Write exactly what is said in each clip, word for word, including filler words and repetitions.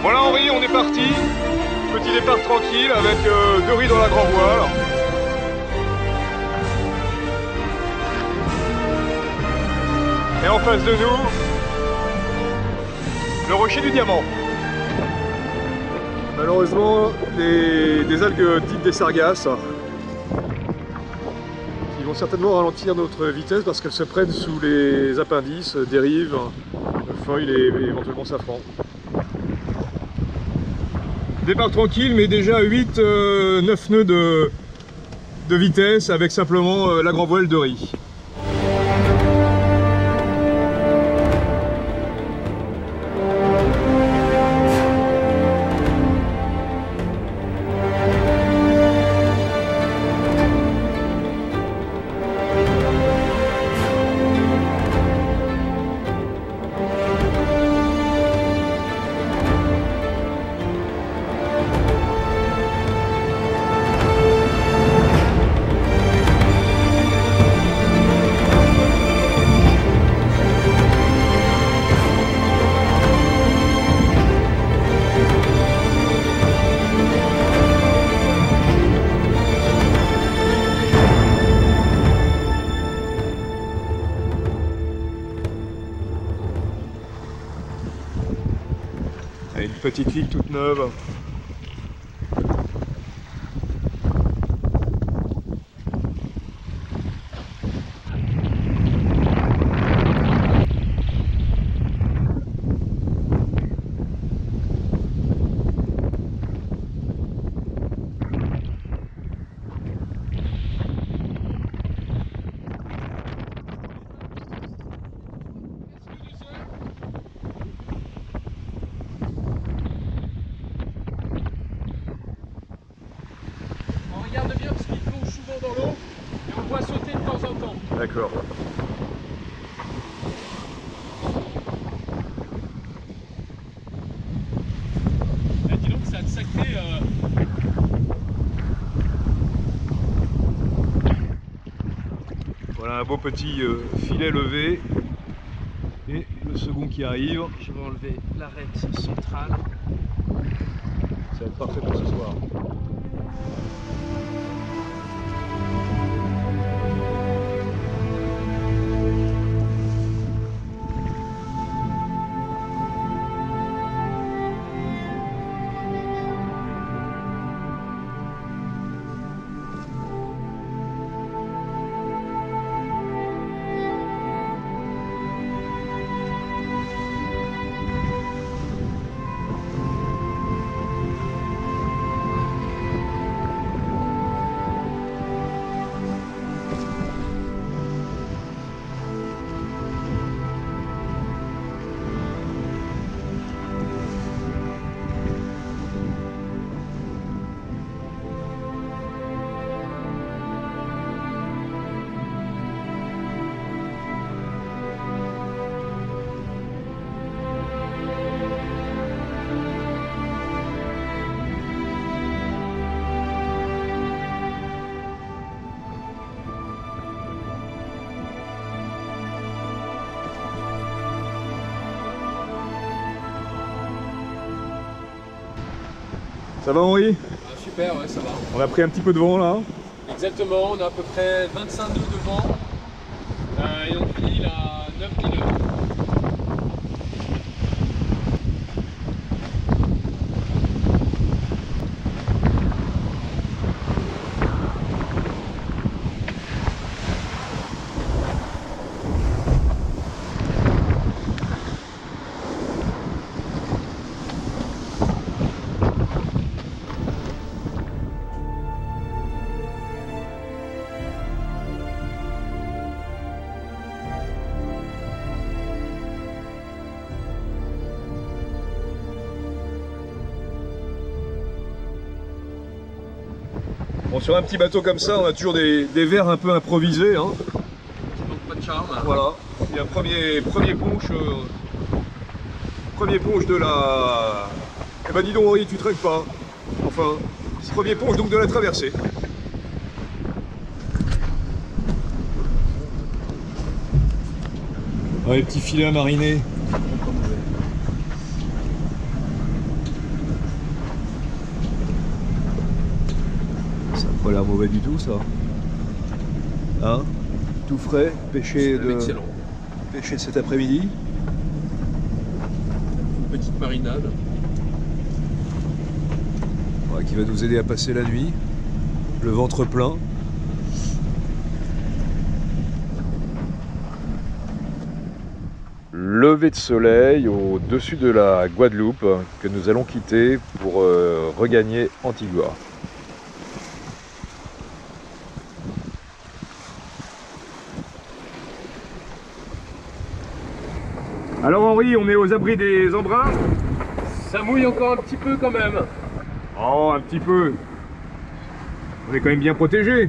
Voilà Henri, on est parti. Petit départ tranquille avec euh, deux riz dans la grand voile. Et en face de nous, le rocher du diamant. Malheureusement, des, des algues dites des sargasses qui vont certainement ralentir notre vitesse parce qu'elles se prennent sous les appendices, dérives, feuilles et éventuellement safran. Départ tranquille, mais déjà huit neuf nœuds de, de vitesse avec simplement euh, la grand voile de riz. Une petite ligne toute neuve. On regarde bien parce qu'il plonge souvent dans l'eau et on voit sauter de temps en temps. D'accord. Bah, dis donc, c'est un sacré. Euh... Voilà un beau petit euh, filet levé. Et le second qui arrive. Je vais enlever l'arête centrale. Ça va être parfait pour ce soir. Ça va Henri? Ah, super, ouais, ça va. On a pris un petit peu de vent là. Exactement, on a à peu près vingt-cinq nœuds de vent euh, et on file à neuf dix nœuds. Bon, sur un petit bateau comme ça, on a toujours des, des verres un peu improvisés. Hein. Qui manque pas de charme. Voilà. Il y a un premier, premier punch. Euh, premier punch de la... Eh ben dis donc Henri, tu traînes pas. Enfin, premier punch donc de la traversée. Ouais, petit filet à mariner. Pas l'air mauvais du tout ça. Hein? Tout frais, pêché de... Excellent. Pêché cet après-midi. Une petite marinade. Ouais, qui va nous aider à passer la nuit. Le ventre plein. Lever de soleil au-dessus de la Guadeloupe que nous allons quitter pour euh, regagner Antigua. Alors Henri, on est aux abris des embruns? Ça mouille encore un petit peu quand même. Oh, un petit peu. On est quand même bien protégés.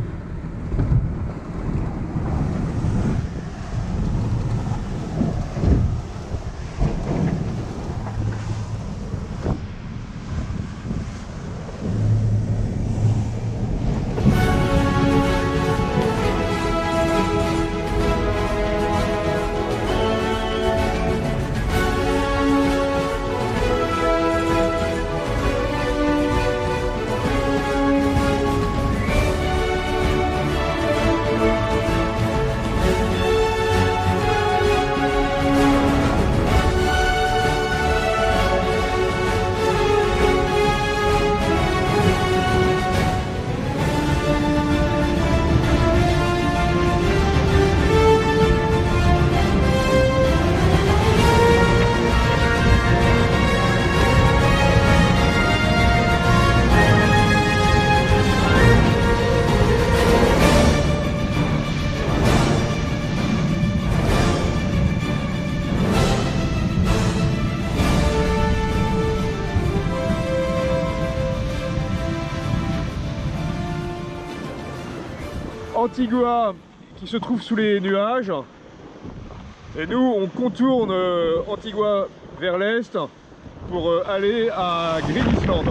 Antigua qui se trouve sous les nuages et nous on contourne euh, Antigua vers l'est pour euh, aller à Green Island.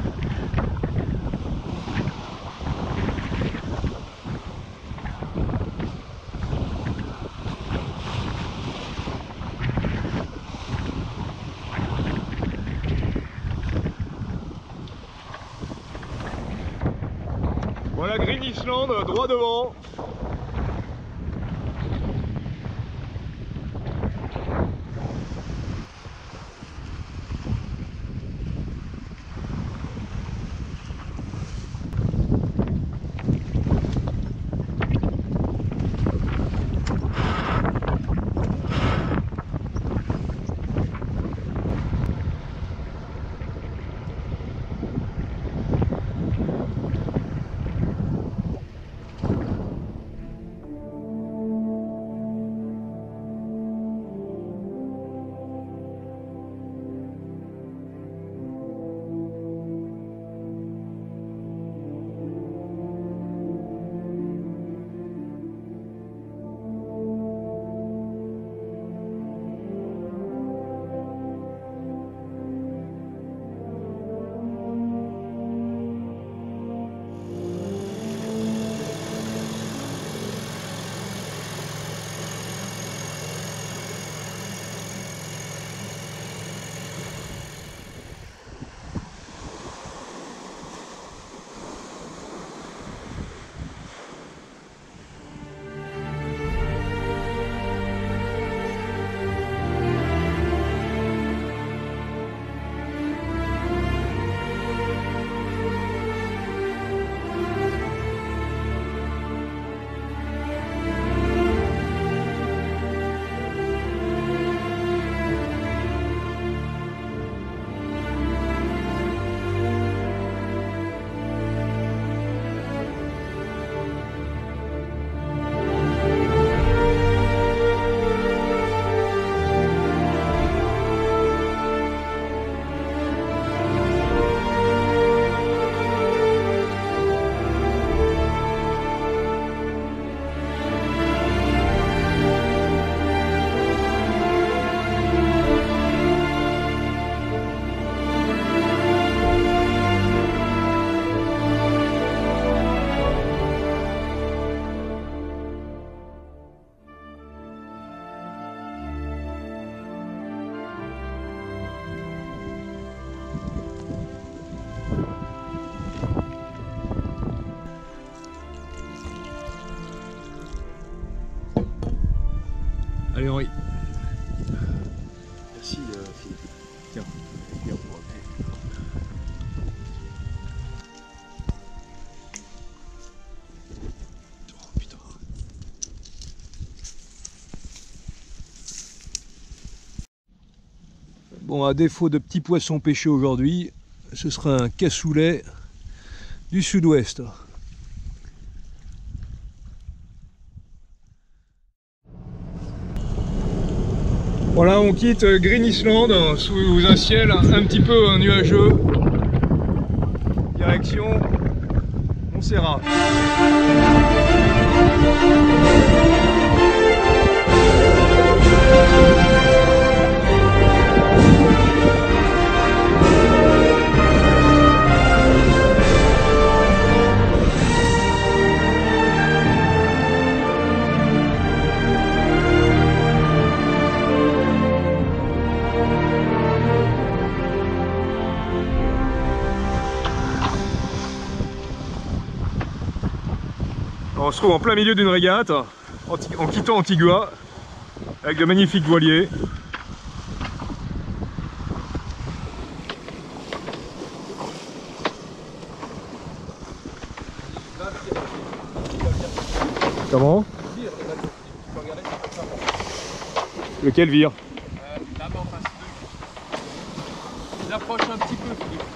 Voilà Green Island, droit devant. Henri. Merci euh, Philippe. Tiens, viens, on va appeler. Oh putain. Bon, à défaut de petits poissons pêchés aujourd'hui, ce sera un cassoulet du sud-ouest. Voilà, on quitte Green Island sous un ciel un petit peu nuageux. Direction Montserrat. On se trouve en plein milieu d'une régate, en quittant Antigua, avec de magnifiques voiliers. Comment? Lequel vire? euh, Là-bas en face d'eux. Ils approchent un petit peu, Philippe.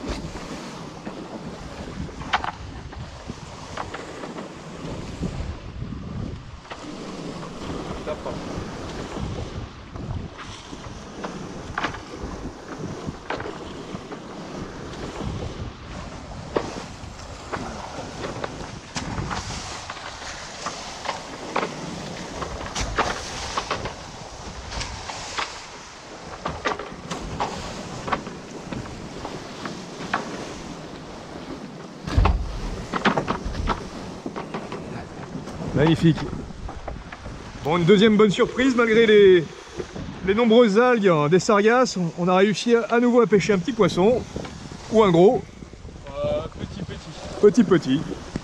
Magnifique. Bon, une deuxième bonne surprise, malgré les, les nombreuses algues des sargasses, on a réussi à nouveau à pêcher un petit poisson, ou un gros. Euh, petit, petit. Petit, petit.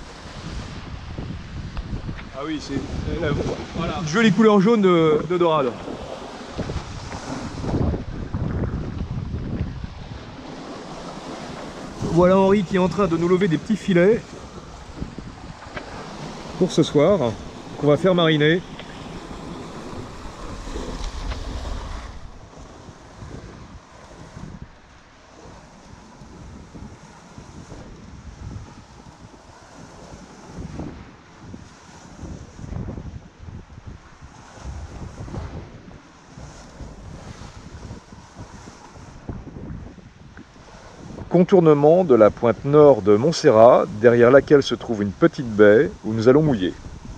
Ah oui, c'est la voilà. Jolie couleur jaune de, de dorade. Voilà Henri qui est en train de nous lever des petits filets pour ce soir, qu'on va faire mariner. Contournement de la pointe nord de Montserrat, derrière laquelle se trouve une petite baie où nous allons mouiller.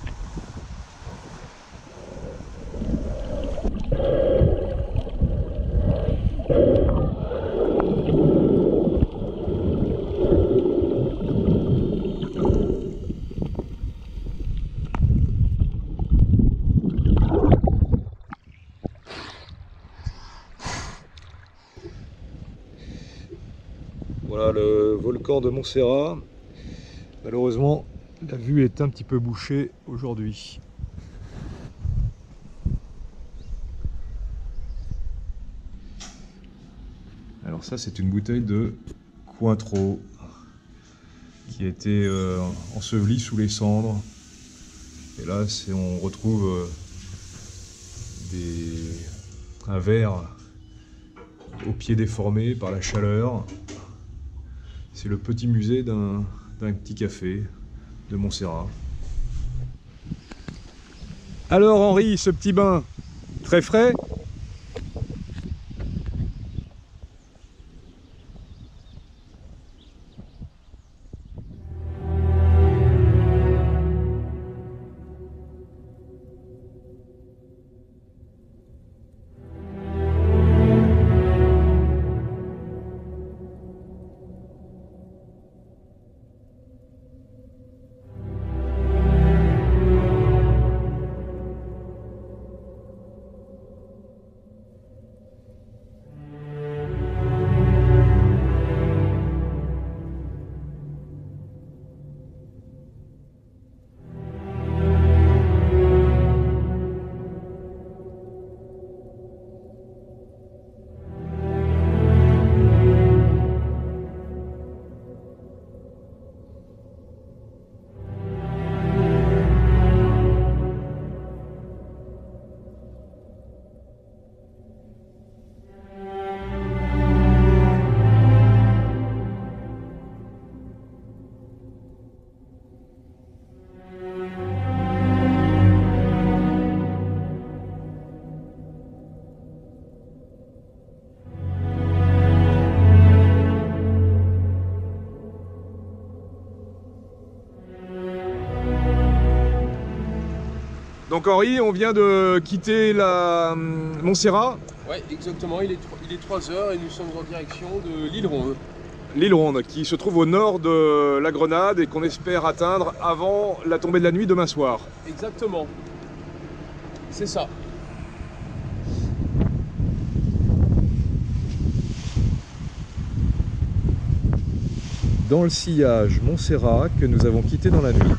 Voilà le volcan de Montserrat. Malheureusement, la vue est un petit peu bouchée aujourd'hui. Alors ça, c'est une bouteille de Cointreau qui a été euh, ensevelie sous les cendres. Et là, on retrouve euh, des, un verre au pied déformé par la chaleur. C'est le petit musée d'un d'un petit café de Montserrat. Alors Henri, ce petit bain, très frais? Donc Henri, on vient de quitter la Montserrat. Ouais, exactement, il est, il est trois heures et nous sommes en direction de l'île Ronde. L'île Ronde, qui se trouve au nord de la Grenade et qu'on espère atteindre avant la tombée de la nuit demain soir. Exactement. C'est ça. Dans le sillage Montserrat que nous avons quitté dans la nuit.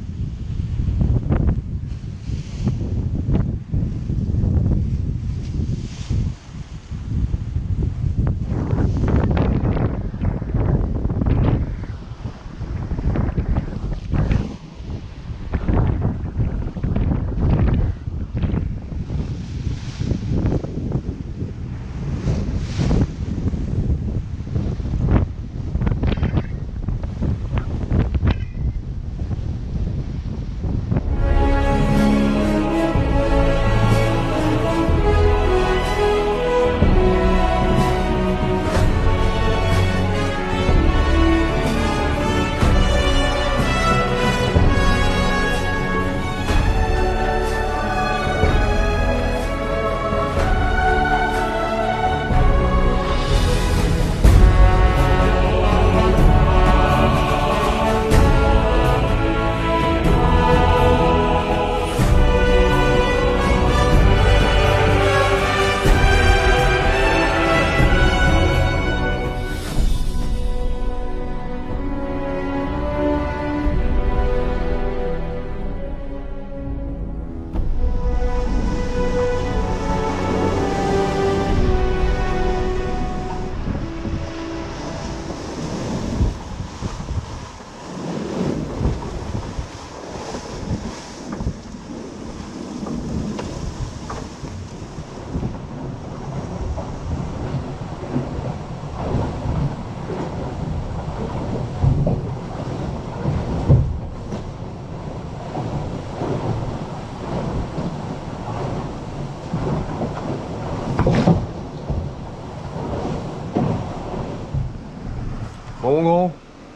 Bon, mon grand.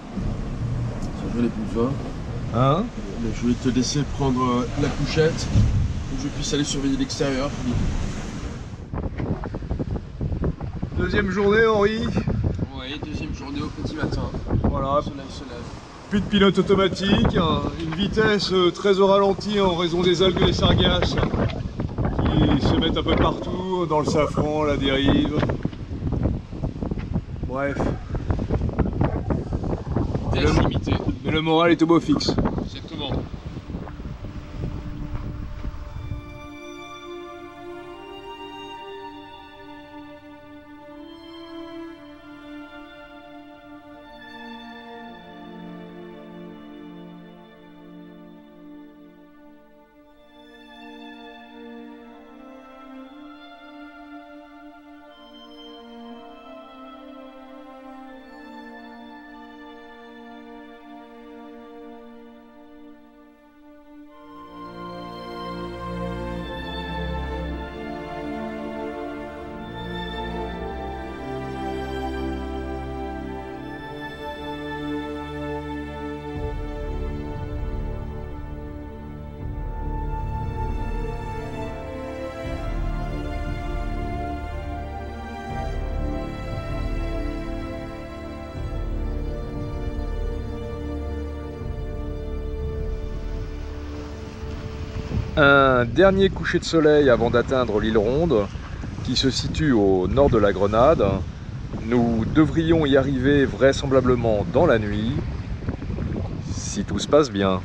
Je n'ai plus de vin. Hein? Mais je vais te laisser prendre euh, la couchette pour que je puisse aller surveiller l'extérieur. Deuxième journée, Henri. Oui, deuxième journée au petit matin. Voilà. Le soleil se lève. Plus de pilote automatique, hein, une vitesse euh, très au ralenti en raison des algues et des sargasses qui se mettent un peu partout, dans le safran, la dérive. Bref. Vitesse Le- limitée. Mais le moral est au beau fixe. Exactement. Un dernier coucher de soleil avant d'atteindre l'île Ronde, qui se situe au nord de la Grenade. Nous devrions y arriver vraisemblablement dans la nuit, si tout se passe bien.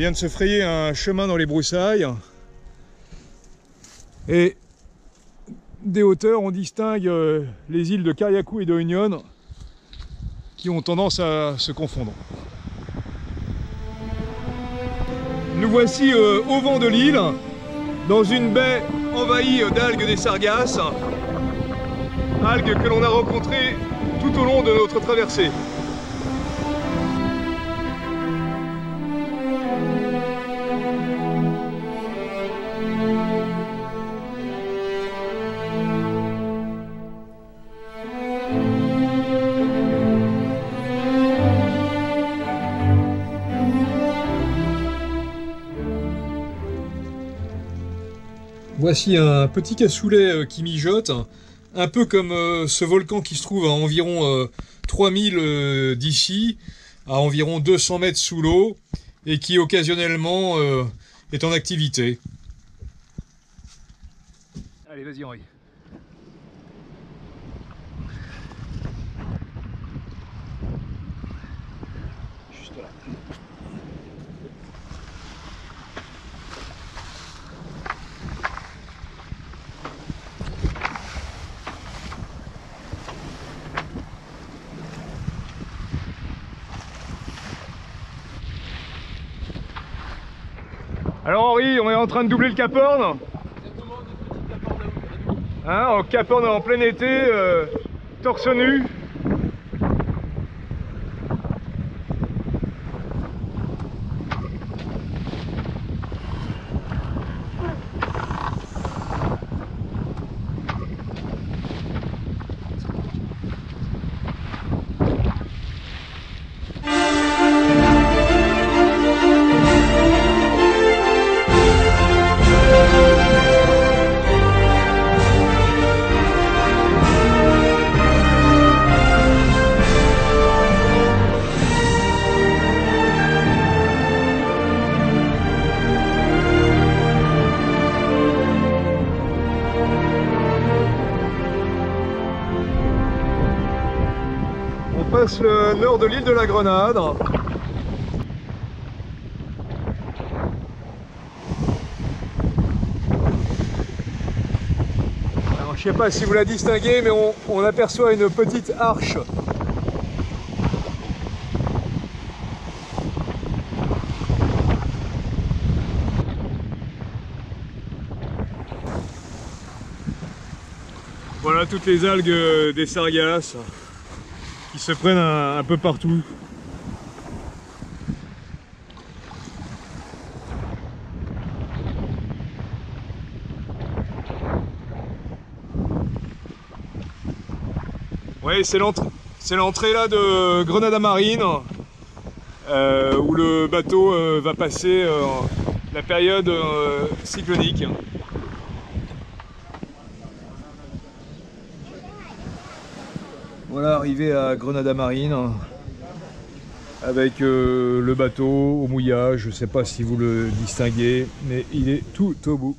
vient de se frayer un chemin dans les broussailles. Et des hauteurs, on distingue les îles de Kariakou et de Union qui ont tendance à se confondre. Nous voici euh, au vent de l'île, dans une baie envahie d'algues des sargasses, algues que l'on a rencontrées tout au long de notre traversée. Voici un petit cassoulet qui mijote, un peu comme ce volcan qui se trouve à environ trois mille d'ici, à environ deux cents mètres sous l'eau, et qui occasionnellement est en activité. Allez, vas-y Henri. Juste là. Alors Henri, on est en train de doubler le Cap Horn. Exactement, notre petit Cap Horn à nous. Hein, en Cap Horn en plein été, euh, torse nu. On passe le nord de l'île de la Grenade. Alors, je ne sais pas si vous la distinguez, mais on, on aperçoit une petite arche. Voilà toutes les algues des sargasses qui se prennent un, un peu partout. Oui, c'est l'entrée c'est l'entrée là de Grenada Marine, euh, où le bateau euh, va passer euh, la période euh, cyclonique. Voilà, arrivé à Grenada Marine, avec euh, le bateau au mouillage. Je ne sais pas si vous le distinguez, mais il est tout au bout.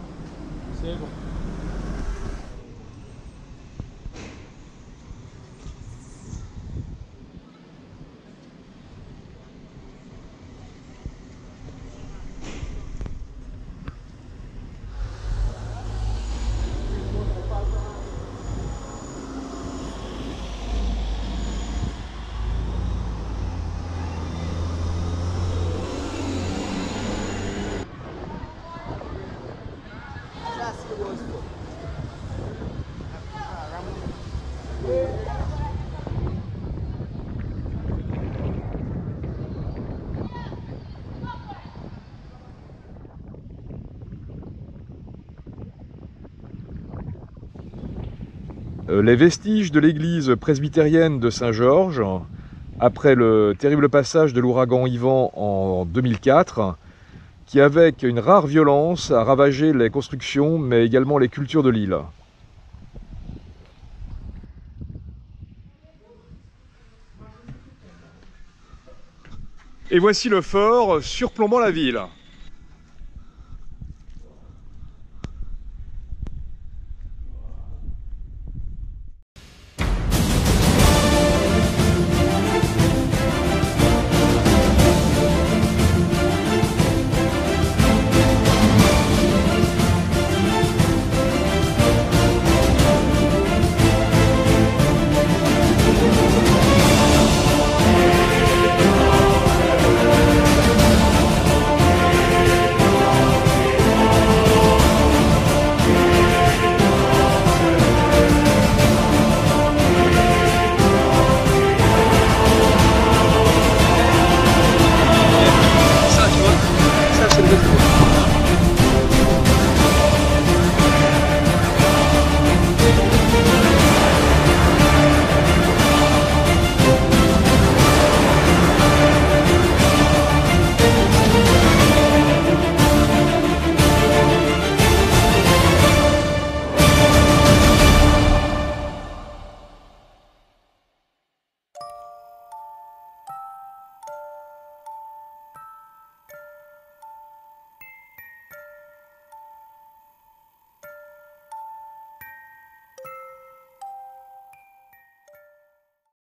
C'est bon. Les vestiges de l'église presbytérienne de Saint-Georges, après le terrible passage de l'ouragan Ivan en deux mille quatre, qui avec une rare violence a ravagé les constructions mais également les cultures de l'île. Et voici le fort surplombant la ville.